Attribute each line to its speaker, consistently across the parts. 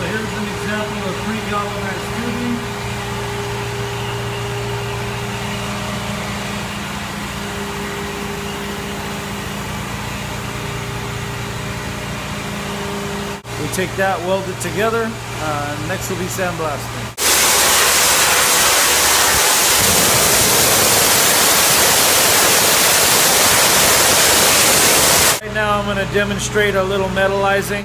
Speaker 1: here's an example of pre-galvanized tubing. We take that, weld it together. Next will be sandblasting. Right now I'm going to demonstrate a little metallizing.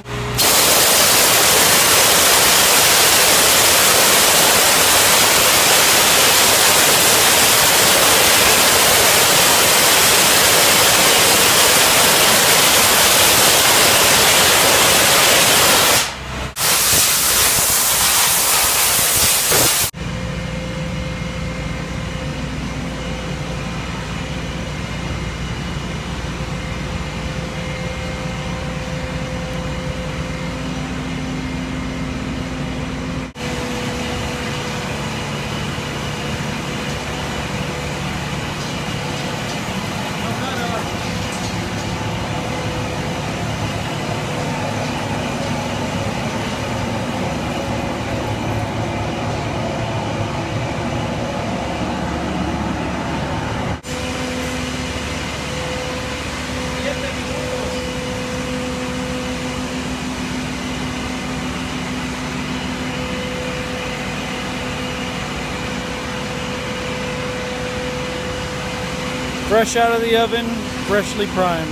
Speaker 1: Fresh out of the oven, freshly primed.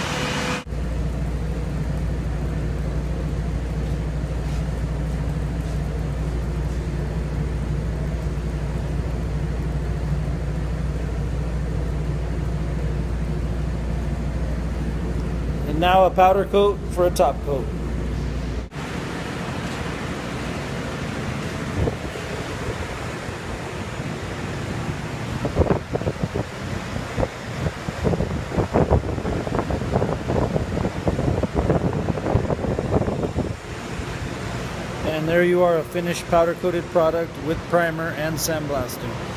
Speaker 1: And now a powder coat for a top coat. And there you are, a finished powder coated product with primer and sandblasting.